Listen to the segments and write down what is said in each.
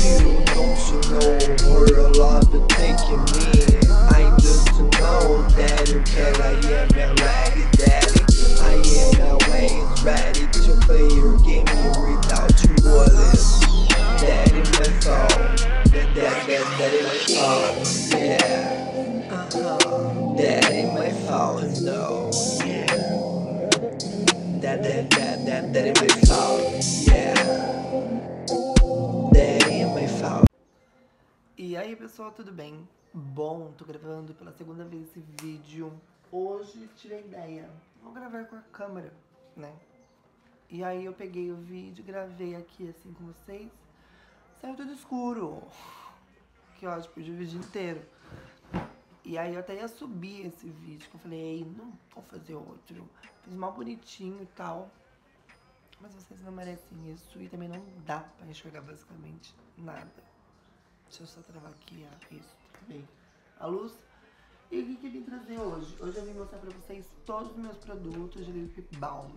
you, don't you know? For your love to taking me, I just know that you can. I am ready, daddy. I am always ready to play your game without you wallet. Daddy, my phone. Daddy, my phone. Yeah. Daddy, my phone. No. Yeah. Daddy, my phone. Yeah. Daddy, my phone. E aí pessoal, tudo bem? Bom, tô gravando pela segunda vez esse vídeo. Hoje tive a ideia, vou gravar com a câmera, né? E aí eu peguei o vídeo, gravei aqui assim com vocês. Saiu tudo escuro. Que ótimo, perdi o vídeo inteiro. E aí eu até ia subir esse vídeo, que eu falei, ei, não vou fazer outro. Fiz mal bonitinho e tal. Mas vocês não merecem isso e também não dá pra enxergar basicamente nada. Deixa eu só travar aqui, isso, bem, a luz. E o que eu vim trazer hoje? Hoje eu vim mostrar pra vocês todos os meus produtos de lip balm.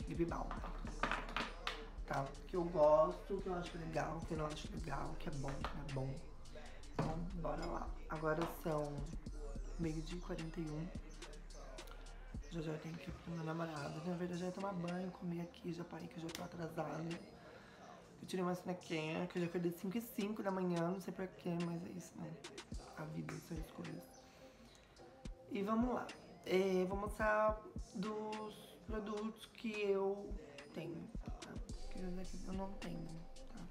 Tá? Que eu gosto, que eu acho legal, que eu não acho legal, que é bom, que não é bom. Então, bora lá. Agora são 12h41. Já tenho que ir pro meu namorado. Na verdade, já ia tomar banho, comer aqui, já parei que eu já tô atrasada. Eu tirei uma sonequinha, que eu já acordei 5h05 da manhã, não sei pra quê, mas é isso, né? A vida, são escolhas. E vamos lá. Vou mostrar dos produtos que eu tenho, tá? Que eu não tenho, tá?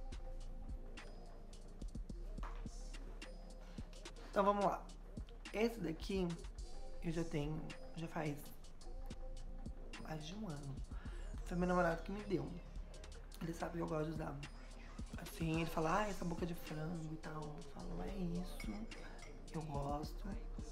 Então vamos lá. Esse daqui eu já tenho, já faz mais de um ano. Foi meu namorado que me deu. Ele sabe que eu gosto de usar. Assim, ele fala, essa boca de frango e tal. Eu falo, é isso. Eu gosto.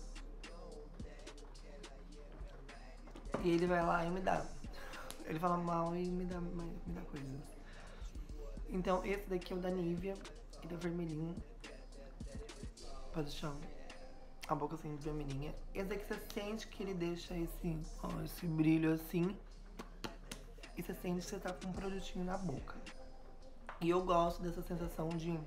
E ele vai lá e me dá. Ele fala mal e me dá coisas. Então, esse daqui é o da Nivea. Ele é vermelhinho. Pode deixar a boca assim, vermelhinha. Esse daqui você sente que ele deixa esse brilho assim. E você sente que você tá com um produtinho na boca. E eu gosto dessa sensação de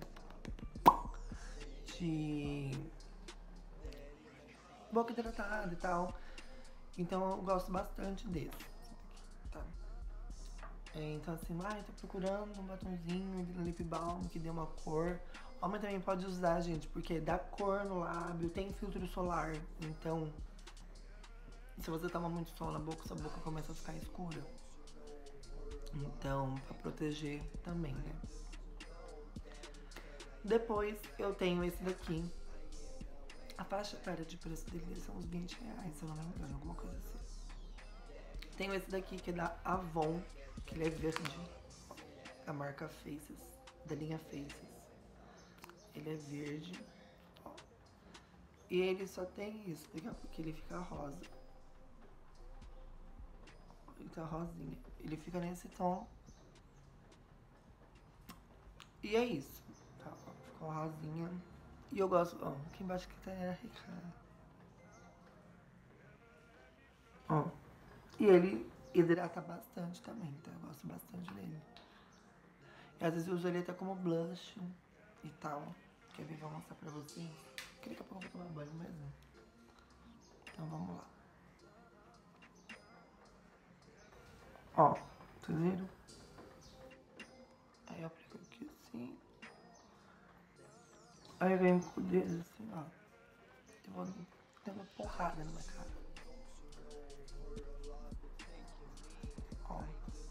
boca hidratada e tal. Então eu gosto bastante desse. Tá? Então assim, tô procurando um batonzinho de lip balm que dê uma cor. Homem também pode usar, gente, porque dá cor no lábio, tem filtro solar. Então, se você toma muito sol na boca, sua boca começa a ficar escura. Então, pra proteger também, né? Depois eu tenho esse daqui. A faixa etária de preço dele são uns R$20, se eu não me engano, alguma coisa assim. Tenho esse daqui que é da Avon, que ele é verde. Da marca Faces, da linha Faces. Ele é verde. Ó. E ele só tem isso, porque ele fica rosa. Ele tá rosinha. Ele fica nesse tom. E é isso. Tá, ó, ficou rosinha. E eu gosto, ó, aqui embaixo que tá rica. Ó. E ele hidrata bastante também, tá? Eu gosto bastante dele. E às vezes eu uso ele até como blush e tal. Quer ver? Vou mostrar pra vocês. Daqui a pouco eu vou tomar banho mesmo. Então vamos lá. Ó, vocês viram? Aí eu aplico aqui assim. Aí eu venho com o dedo assim, ó. Eu vou dar uma porrada na minha cara. Ó.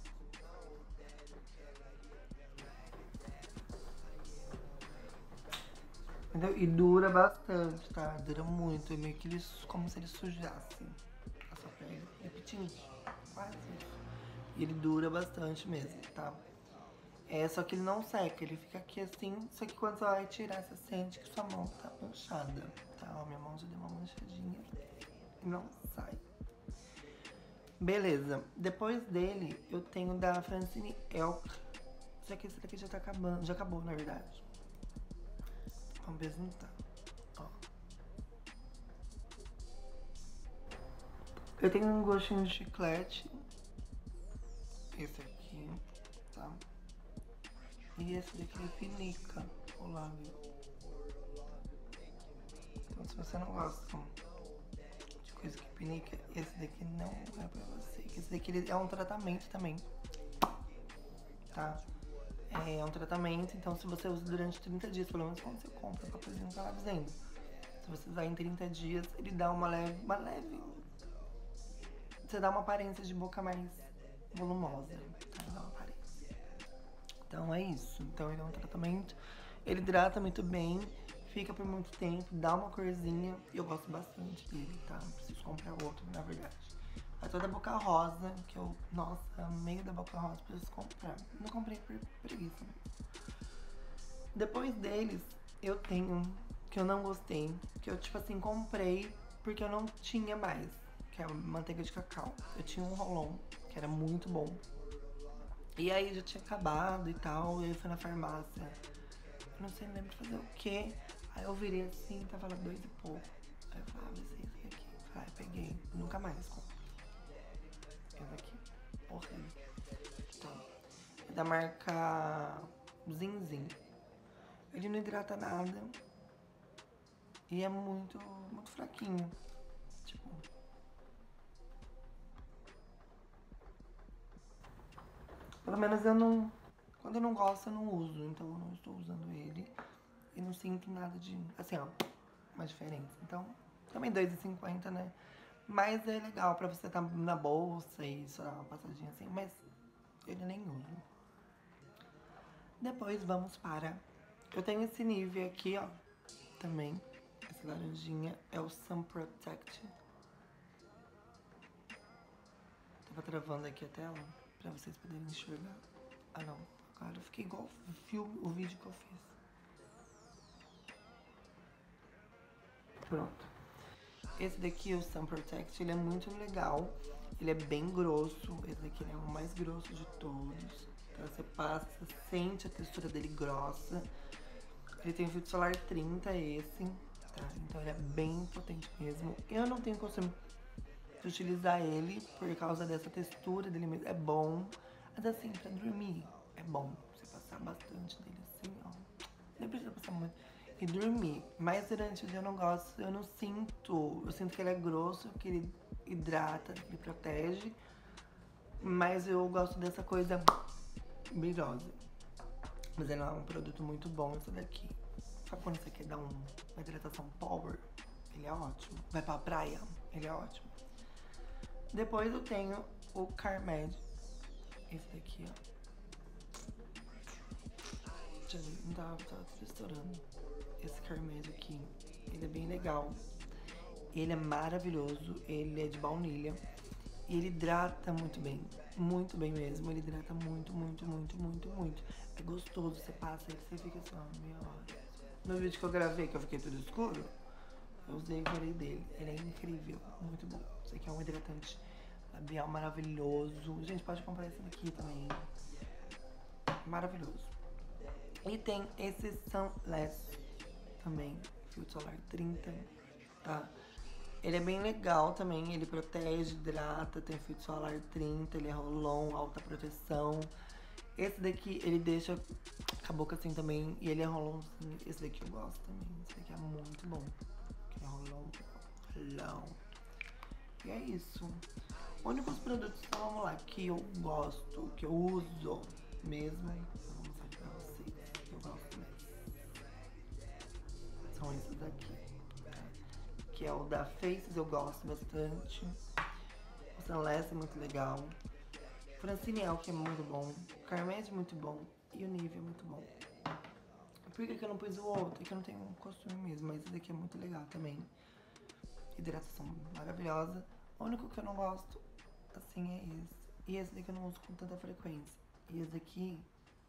Entendeu? E dura bastante, tá? Dura muito. É meio que ele, como se ele sujasse a sua pele. Repetindo. Quase isso. E ele dura bastante mesmo, tá? Só que ele não seca, ele fica aqui assim, só que quando você vai tirar, você sente que sua mão tá manchada, tá? Ó, minha mão já deu uma manchadinha e não sai. Beleza, depois dele eu tenho da Francine Elk, só que esse daqui já tá acabando, já acabou na verdade. Vamos ver se não tá, ó. Eu tenho um gostinho de chiclete, esse aqui, tá? E esse daqui é pinica, o lábio. Então se você não gosta de coisa que pinica, esse daqui não é pra você. Esse daqui ele é um tratamento também, tá? É um tratamento, então se você usa durante 30 dias, pelo menos quando você compra o papelzinho que ela dizendo. Se você usar em 30 dias, ele dá uma leve... Você dá uma aparência de boca mais volumosa, tá? Dá uma aparência. Então é isso. Então ele é um tratamento, ele hidrata muito bem, fica por muito tempo, dá uma corzinha. E eu gosto bastante dele, tá? Não preciso comprar outro, na verdade. A toda boca rosa, que eu, nossa, amei da boca rosa, preciso comprar. Não comprei por preguiça. Depois deles, eu tenho que eu não gostei, que eu, tipo assim, comprei porque eu não tinha mais, que é a manteiga de cacau. Eu tinha um Rolon, que era muito bom. E aí já tinha acabado e tal, e eu fui na farmácia. Eu não sei, não lembro fazer o quê. Aí eu virei assim, tava lá 2 e pouco. Aí eu falei, ah, vai ser esse aqui. Aí peguei, nunca mais compro. Esse aqui, horrível. Então, é da marca Zinzin. Ele não hidrata nada. E é muito fraquinho. Tipo... Pelo menos eu não... Quando eu não gosto, eu não uso. Então eu não estou usando ele. E não sinto nada de... Assim, ó, uma diferença. Então, também R$2,50, né? Mas é legal pra você estar na bolsa e só dar uma passadinha assim. Mas ele nem uso. Depois vamos para... Eu tenho esse Nivea aqui, ó. Também. Esse laranjinha é o Sun Protect. Tava travando aqui a tela pra vocês poderem enxergar. Ah, não. Agora eu fiquei igual o vídeo que eu fiz. Pronto. Esse daqui, o Sun Protect, ele é muito legal. Ele é bem grosso. Esse daqui é o mais grosso de todos. Então você passa, sente a textura dele grossa. Ele tem filtro solar 30, esse. Tá? Então ele é bem potente mesmo. Eu não tenho costume de utilizar ele por causa dessa textura dele mesmo. É bom. Mas assim, pra dormir, é bom você passar bastante dele assim, ó. Nem precisa passar muito. E dormir. Mas durante o dia eu não gosto, eu não sinto. Eu sinto que ele é grosso, que ele hidrata, que ele protege. Mas eu gosto dessa coisa brilhosa. Mas ele é um produto muito bom, esse daqui. Sabe quando você quer dar uma hidratação power? Ele é ótimo. Vai pra praia? Ele é ótimo. Depois eu tenho o Carmed. Esse daqui, ó. Deixa eu ver, não tava estourando. Esse Carmed aqui, ele é bem legal. Ele é maravilhoso. Ele é de baunilha. E ele hidrata muito bem. Muito bem mesmo. Ele hidrata muito, muito, muito, muito, muito. É gostoso. Você passa ele, você fica assim, ó, meia hora. No vídeo que eu gravei, que eu fiquei tudo escuro, eu usei o farei dele. Ele é incrível. Muito bom. Isso aqui é um hidratante labial maravilhoso. Gente, pode comprar esse daqui também. Maravilhoso. E tem esse Sunless também. Filtro solar 30, tá? Ele é bem legal também, ele protege, hidrata, tem filtro solar 30, ele é Rolon, alta proteção. Esse daqui, ele deixa a boca assim também, e ele é Rolonzinho. Esse daqui eu gosto também, esse daqui é muito bom. Que é Rolon. E é isso. Únicos produtos, então vamos lá, que eu gosto, que eu uso mesmo. Eu vou mostrar pra vocês, que eu gosto mesmo. São esses daqui. Que é o da Faces, eu gosto bastante. O Sunless é muito legal. O Franciniel, que é muito bom. O Carmed é muito bom. E o Nivea é muito bom. Por que eu não pus o outro? É que eu não tenho um costume mesmo, mas esse daqui é muito legal também. Hidratação maravilhosa. O único que eu não gosto, assim, é esse. E esse daqui eu não uso com tanta frequência. E esse daqui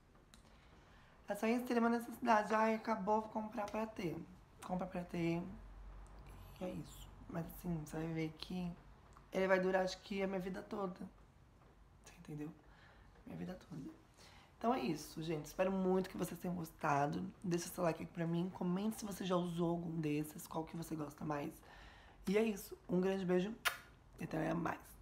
é só em extrema necessidade. Ai, acabou, vou comprar pra ter. Compra pra ter. E é isso. Mas assim, você vai ver que ele vai durar, acho que, a minha vida toda. Você entendeu? Minha vida toda. Então é isso, gente. Espero muito que vocês tenham gostado. Deixa seu like aqui pra mim. Comente se você já usou algum desses, qual que você gosta mais. E é isso. Um grande beijo e até mais.